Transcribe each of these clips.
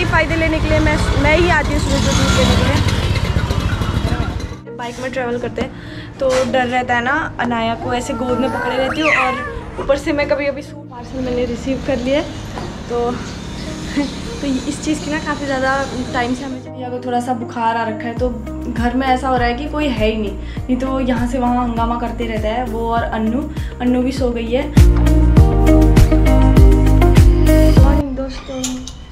वही फ़ायदे लेने के लिए मैं ही आती हूँ सुबह को दूध लेने के लिए। बाइक में ट्रैवल करते हैं तो डर रहता है ना, अनाया को ऐसे गोद में पकड़े रहती हूँ और ऊपर से मैं कभी कभी पार्सल मैंने रिसीव कर लिया तो इस चीज़ की ना काफ़ी ज़्यादा टाइम से हमें भैया को थोड़ा सा बुखार आ रखा है। तो घर में ऐसा हो रहा है कि कोई है ही नहीं तो यहाँ से वहाँ हंगामा करते रहता है वो। और अन्नू भी सो गई है। मॉर्निंग दोस्तों,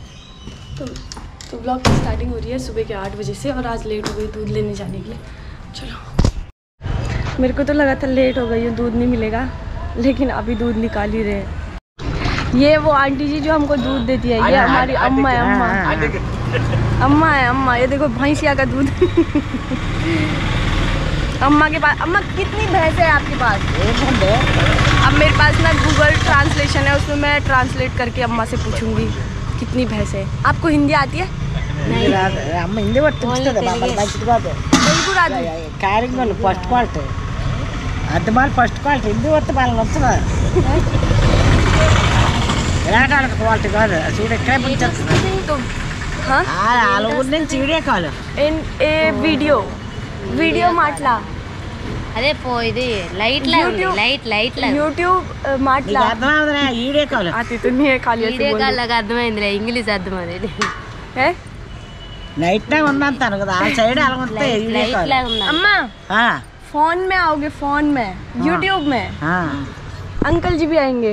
तो ब्लॉग की स्टार्टिंग हो रही है सुबह के 8 बजे से और आज लेट हो गई दूध लेने जाने के लिए। चलो, मेरे को तो लगा था लेट हो गई दूध नहीं मिलेगा, लेकिन अभी दूध निकाल ही रहे। ये वो आंटी जी जो हमको दूध देती है, ये हमारी अम्मा है। अम्मा ये देखो भैंसिया का दूध। अम्मा के पास, अम्मा कितनी भैंस है आपके पास? अब मेरे पास ना गूगल ट्रांसलेशन है, उसमें मैं ट्रांसलेट करके अम्मा से पूछूंगी कितनी भैंस है। आपको हिंदी आती है? नहीं, हिंदी बिल्कुल फर्स्ट क्वालिटी అది బాల్ ఫస్ట్ క్వాలిటీ హిందీ వస్తే బాగా నచ్చదా ఏడాడ క్వాలిటీ కాదు చూడు ఎక్కడ పంచేస్తుంది तो हाँ వాళ్ళ ఊరి నుంచి వీడియో కాల్ వీడియో మాట్లా అదే పోయిది లైట్ యూట్యూబ్ మాట్లా అర్థమవుతుందా వీడియో కాల్ आती तो नहीं है खाली ऐसे వీడియో बोल కాల్ లాగా అర్థమైందిలే ఇంగ్లీష్ అర్థమవుతుంది है నైట్ టైం ఉందంటాను కదా ఆ సైడ్ అలా వస్తాయి వీడియో లైట్ కాల్ లాగా ఉందా अम्मा हां फोन में आओगे? फोन में यूट्यूब में हां अंकल जी भी आएंगे।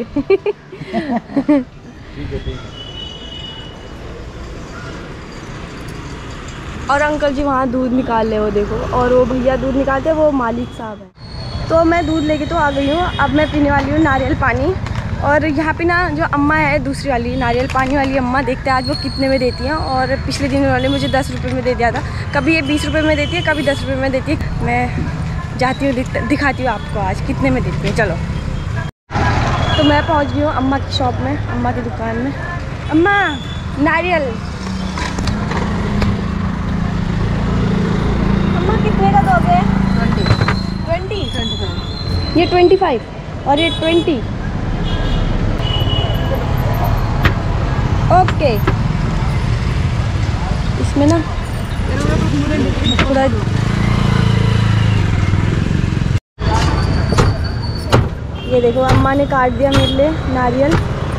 और अंकल जी वहाँ दूध निकाल ले, वो देखो। और वो भैया दूध निकालते हैं, वो मालिक साहब है। तो मैं दूध लेके तो आ गई हूँ। अब मैं पीने वाली हूँ नारियल पानी। और यहाँ पे ना जो अम्मा है दूसरी वाली नारियल पानी वाली अम्मा, देखते हैं आज वो कितने में देती हैं। और पिछले दिन उन्होंने मुझे 10 रुपये में दे दिया था। कभी ये 20 रुपये में देती है, कभी 10 रुपये में देती है। मैं जाती हूँ, दिखाती हूँ आपको आज कितने में देती है। चलो, तो मैं पहुँच गई हूँ अम्मा की शॉप में, अम्मा की दुकान में। अम्मा नारियल अम्मा कितने का दोगे? 20 ये 25 और ये 20। ओके, इसमें ना थोड़ा ये देखो अम्मा ने काट दिया मेरे लिए नारियल।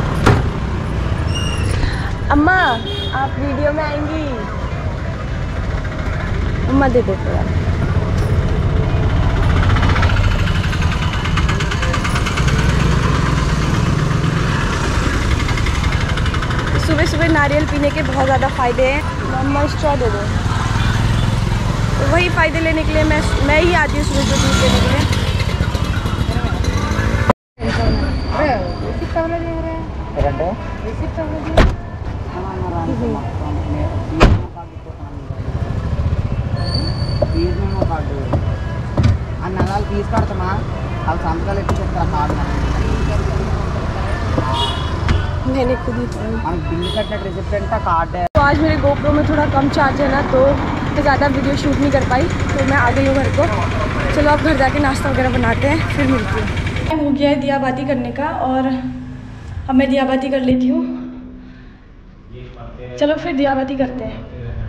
अम्मा आप वीडियो में आएंगी? अम्मा दे दो थोड़ा। सुबह सुबह नारियल पीने के बहुत ज़्यादा फ़ायदे हैं। अम्मा स्ट्रॉ दे दो। तो वही फ़ायदे लेने के लिए मैं ही आती हूँ सुबह सुबह दूध लेने के लिए। मैंने खुद ही कार्ड है। तो आज मेरे GoPro में थोड़ा कम चार्ज है ना, तो ज़्यादा वीडियो शूट नहीं कर पाई। तो मैं आ गई हूँ घर को। चलो अब घर जाके नाश्ता वगैरह बनाते हैं, फिर मिलती हूँ। टाइम हो गया है दिया बाती करने का और अब मैं दिया बाती कर लेती हूँ। चलो फिर दिया बाती करते हैं।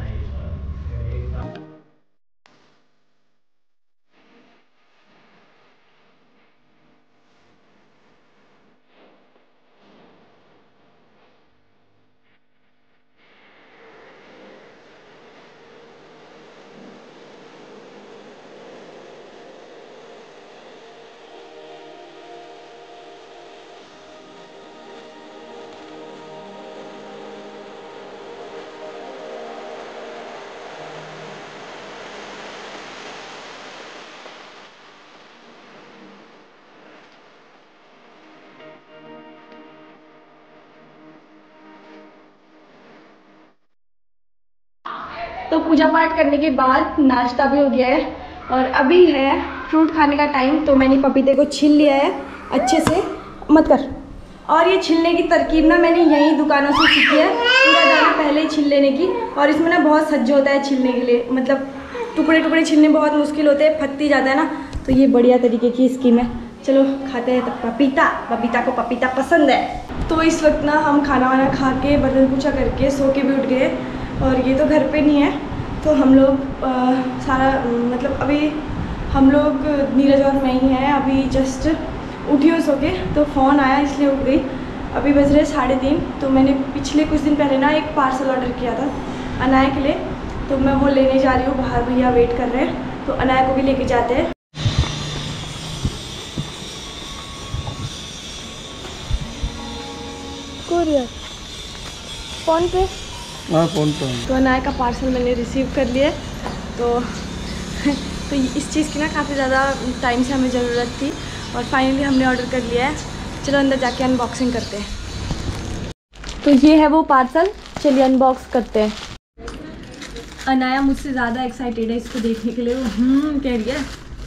तो पूजा पाठ करने के बाद नाश्ता भी हो गया है और अभी है फ्रूट खाने का टाइम। तो मैंने पपीते को छील लिया है अच्छे से, मत कर। और ये छीलने की तरकीब ना मैंने यहीं दुकानों से सीखी है, पूरा दाना पहले ही छील लेने की। और इसमें ना बहुत सज्ज होता है छीलने के लिए, मतलब टुकड़े टुकड़े छीलने बहुत मुश्किल होते हैं, फटती जाता है ना। तो ये बढ़िया तरीके की स्कीम है। चलो खाते हैं तब पपीता। बबीता को पपीता पसंद है। तो इस वक्त ना हम खाना वाना खा के बर्तन पूछा करके सो के भी उठ गए, और ये तो घर पे नहीं है। तो हम लोग सारा मतलब अभी हम लोग नीरज और मैं ही हैं। अभी जस्ट उठी हो सो के, तो फ़ोन आया इसलिए उठ गई। अभी बज रहे 3:30। तो मैंने पिछले कुछ दिन पहले ना एक पार्सल ऑर्डर किया था अनाया के लिए, तो मैं वो लेने जा रही हूँ। बाहर भैया वेट कर रहे हैं, तो अनाया को भी लेके जाते हैं। कोरियर फ़ोन पे, हाँ फ़ोन पे। तो अनाया का पार्सल मैंने रिसीव कर लिया। तो तो इस चीज़ की ना काफ़ी ज़्यादा टाइम से हमें ज़रूरत थी, और फाइनली हमने ऑर्डर कर लिया है। चलो अंदर जाके अनबॉक्सिंग करते हैं। तो ये है वो पार्सल, चलिए अनबॉक्स करते हैं। अनाया मुझसे ज़्यादा एक्साइटेड है इसको देखने के लिए, वो कह रही है।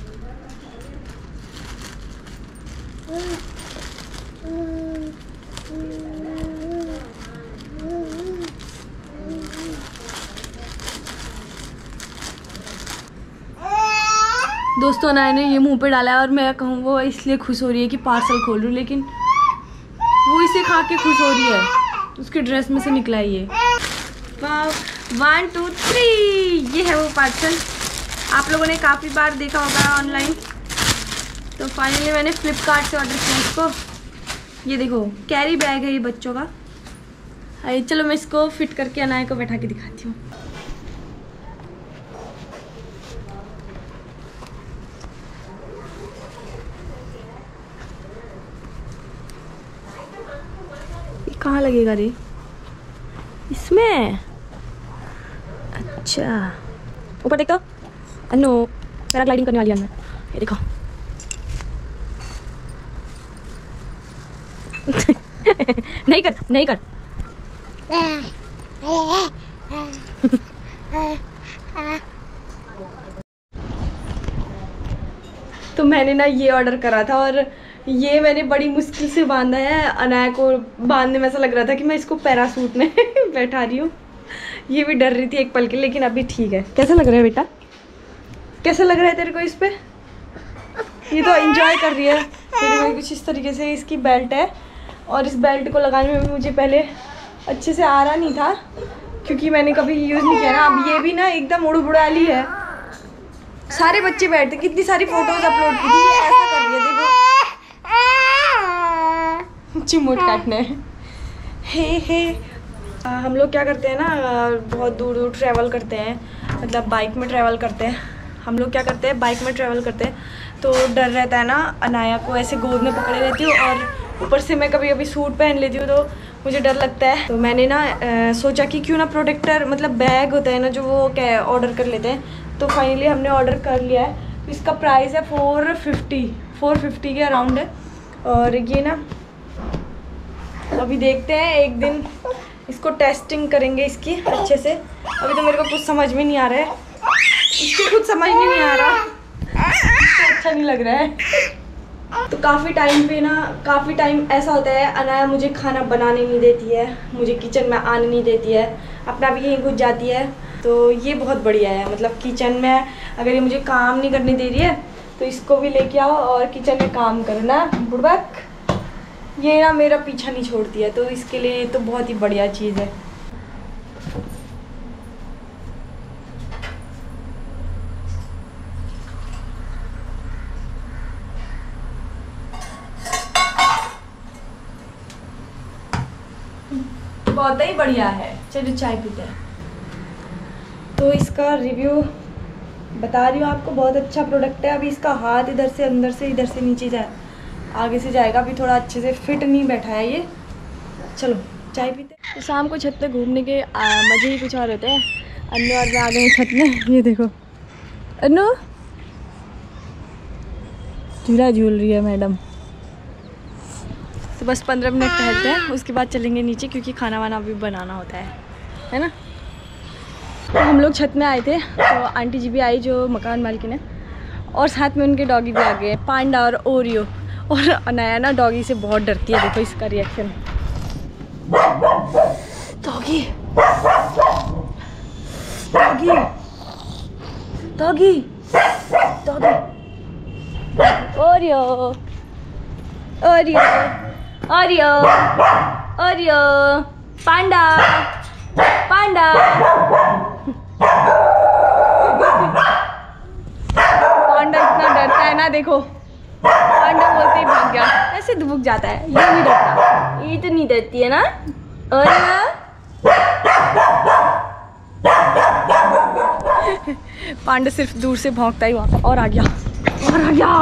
दोस्तों अनाया ने ये मुंह पे डाला है, और मैं कहूँ वो इसलिए खुश हो रही है कि पार्सल खोल रही हूँ, लेकिन वो इसे खा के खुश हो रही है। उसके ड्रेस में से निकला है ये। 1 2 3 ये है वो पार्सल। आप लोगों ने काफ़ी बार देखा होगा ऑनलाइन। तो फाइनली मैंने फ्लिपकार्ट से ऑर्डर किया इसको। ये देखो कैरी बैग है ये बच्चों का। आइए चलो मैं इसको फिट करके अनाया को बैठा के दिखाती हूँ। कहाँ लगेगा रे? इसमें। अच्छा ऊपर देखो अनु, पैराग्लाइडिंग करने वाली है मैं। ये देखो नहीं कर नहीं कर। तो मैंने ना ये ऑर्डर करा था, और ये मैंने बड़ी मुश्किल से बांधा है। अनाया को बांधने में ऐसा लग रहा था कि मैं इसको पैरासूट में बैठा रही हूँ। ये भी डर रही थी एक पल के, लेकिन अभी ठीक है। कैसा लग रहा है बेटा? कैसा लग रहा है तेरे को इस पे? ये तो एंजॉय कर रही है। मेरे को कुछ इस तरीके से इसकी बेल्ट है, और इस बेल्ट को लगाने में मुझे पहले अच्छे से आ रहा नहीं था, क्योंकि मैंने कभी यूज़ नहीं किया ना। अब ये भी ना एकदम उड़बुड़ाली है। सारे बच्चे बैठते, कितनी सारी फोटोज अपलोड की थी। ये ऐसा कर रही है देखो, चिमोट काटने। हे हम लोग क्या करते हैं ना, बहुत दूर दूर ट्रैवल करते हैं, मतलब बाइक में ट्रैवल करते हैं। हम लोग क्या करते हैं, बाइक में ट्रैवल करते हैं, तो डर रहता है ना। अनाया को ऐसे गोद में पकड़े रहती हूँ, और ऊपर से मैं कभी कभी सूट पहन लेती हूँ, तो मुझे डर लगता है। तो मैंने ना सोचा कि क्यों ना प्रोटेक्टर मतलब बैग होता है ना, जो वो क्या ऑर्डर कर लेते हैं। तो फाइनली हमने ऑर्डर कर लिया है। तो इसका प्राइस है 450 के अराउंड है। और ये ना अभी देखते हैं, एक दिन इसको टेस्टिंग करेंगे इसकी अच्छे से। अभी तो मेरे को कुछ समझ में नहीं आ रहा है, इसको कुछ समझ में नहीं आ रहा, इसको अच्छा नहीं लग रहा है। तो काफ़ी टाइम ऐसा होता है, अनाया मुझे खाना बनाने नहीं देती है, मुझे किचन में आने नहीं देती है, अपना भी यहीं घुस जाती है। तो ये बहुत बढ़िया है, मतलब किचन में अगर ये मुझे काम नहीं करने दे रही है, तो इसको भी लेके आओ और किचन में काम करना बुड़बक। ये ना मेरा पीछा नहीं छोड़ती है, तो इसके लिए तो बहुत ही बढ़िया चीज़ है। बहुत ही बढ़िया है। चलिए चाय पीते हैं। तो इसका रिव्यू बता रही हूँ आपको, बहुत अच्छा प्रोडक्ट है। अभी इसका हाथ इधर से अंदर से इधर से नीचे जाए, आगे से जाएगा। अभी थोड़ा अच्छे से फिट नहीं बैठा है ये। चलो चाय पीते हैं। तो शाम को छत पे घूमने के मज़े ही कुछ और होते हैं। अन्नू और मैं आ गए छत में। ये देखो अन्नू झूला झूल रही है मैडम। तो बस 15 मिनट टहलते हैं, उसके बाद चलेंगे नीचे, क्योंकि खाना वाना भी बनाना होता है ना। तो हम लोग छत में आए थे, तो आंटी जी भी आई जो मकान मालकिन है, और साथ में उनके डॉगी भी आ गए, पांडा और ओरियो। और अनाया ना डॉगी से बहुत डरती है, देखो इसका reaction. Doggy doggy doggy doggy Oreo Oreo Oreo Oreo Panda Panda. Panda इतना डरता है ना, देखो पांडा बोलते ही भाग गया, ऐसे दुबक जाता है, ये नहीं डरता, ये तो नहीं डरती है ना। ओरियो पांडा सिर्फ दूर से भौंकता ही वहाँ और आ गया और आ गया।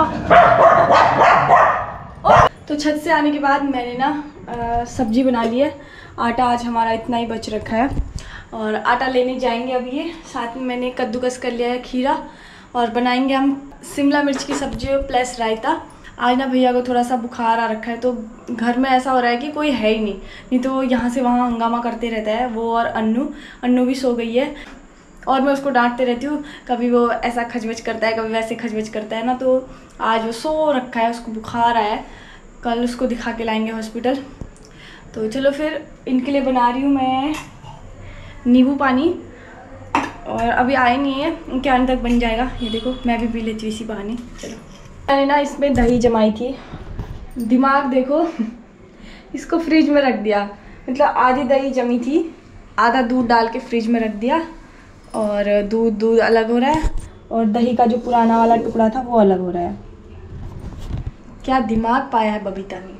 तो छत से आने के बाद मैंने ना सब्जी बना ली है। आटा आज हमारा इतना ही बच रखा है और आटा लेने जाएंगे अब। ये साथ में मैंने कद्दूकस कर लिया है खीरा और बनाएंगे हम शिमला मिर्च की सब्जी प्लस रायता। आज ना भैया को थोड़ा सा बुखार आ रखा है, तो घर में ऐसा हो रहा है कि कोई है ही नहीं तो वो यहाँ से वहाँ हंगामा करते रहता है वो। और अन्नू भी सो गई है और मैं उसको डांटते रहती हूँ, कभी वो ऐसा खचबच करता है कभी वैसे खचबच करता है ना। तो आज वो सो रखा है, उसको बुखार आया है, कल उसको दिखा के लाएंगे हॉस्पिटल। तो चलो फिर इनके लिए बना रही हूँ मैं नींबू पानी, और अभी आए नहीं है, उनके आने तक बन जाएगा। ये देखो मैं भी पी लेती हूँ इसी बहाने। चलो मैंने ना इसमें दही जमाई थी, दिमाग देखो इसको फ्रिज में रख दिया, मतलब आधी दही जमी थी, आधा दूध डाल के फ्रिज में रख दिया और दूध अलग हो रहा है और दही का जो पुराना वाला टुकड़ा था वो अलग हो रहा है। क्या दिमाग पाया है बबीता ने।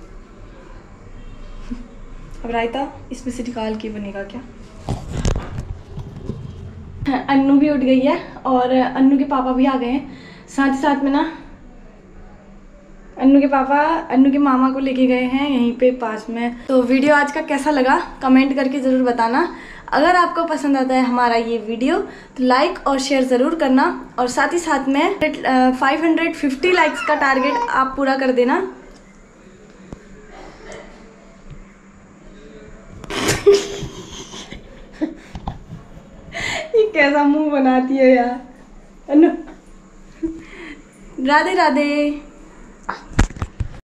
अब रायता इसमें से निकाल के बनेगा क्या। अन्नू भी उठ गई है और अन्नू के पापा भी आ गए हैं, साथ ही साथ में ना अन्नू के पापा अन्नू के मामा को लेके गए हैं यहीं पे पास में। तो वीडियो आज का कैसा लगा कमेंट करके ज़रूर बताना। अगर आपको पसंद आता है हमारा ये वीडियो तो लाइक और शेयर ज़रूर करना, और साथ ही साथ में 550 लाइक्स का टारगेट आप पूरा कर देना। ये कैसा मुंह बनाती है यार अन्नू। राधे राधे।